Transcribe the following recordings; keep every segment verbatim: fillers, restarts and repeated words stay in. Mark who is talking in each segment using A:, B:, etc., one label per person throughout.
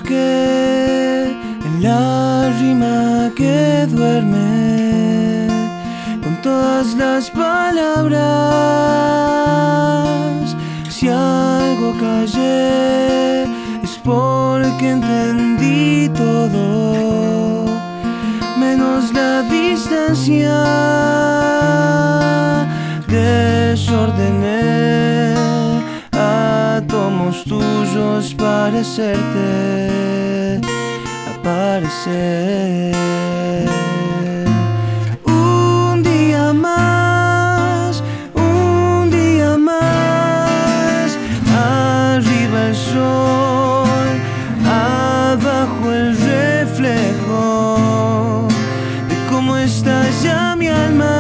A: que en la rima que duerme con todas las palabras. Si algo callé es porque entendí todo, menos la distancia. Desordené átomos tuyos para hacerte aparecer. Un día más, un día más, arriba el sol, abajo el reflejo de cómo está ya mi alma.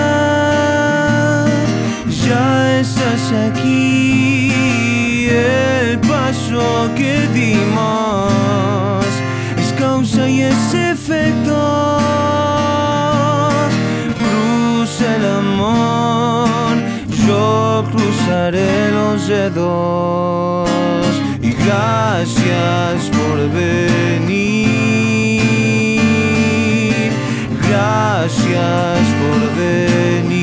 A: Ya estás aquí, el paso que dimos es causa y es efecto. Cruza el amor, yo cruzaré los dedos. Y gracias por venir, gracias por venir.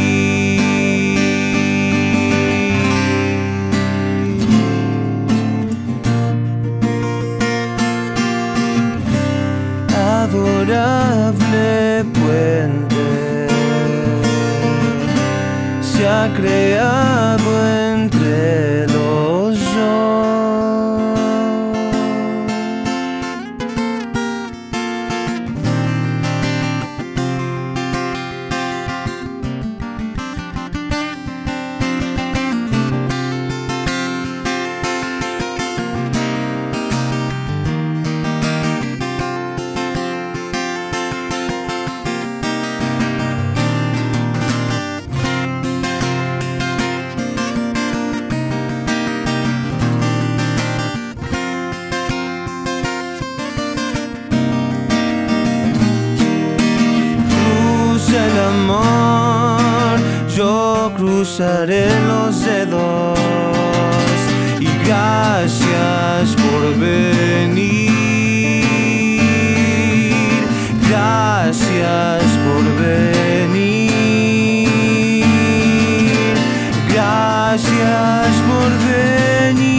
A: Adorable puente se ha creado entre los dos. El amor, yo cruzaré los dedos. Y gracias por venir, gracias por venir, gracias por venir.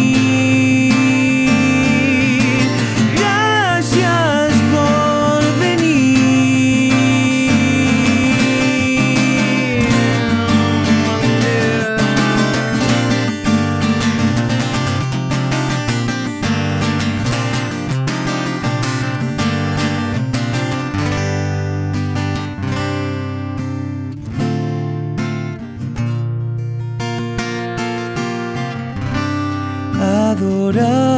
A: Adorable